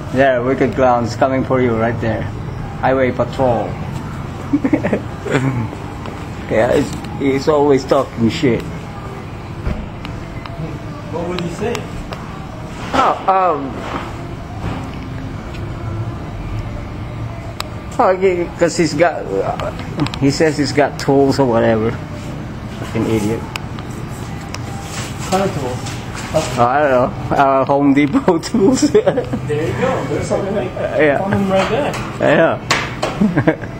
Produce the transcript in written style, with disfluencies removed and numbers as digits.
Yeah, Wicked Clown's coming for you right there. Highway patrol. Yeah, he's always talking shit. What would he say? Because he says he's got tools or whatever. Fucking idiot. Kind of tools. I don't know. Home Depot tools. There you go. There's something like Yeah. coming right there. Yeah.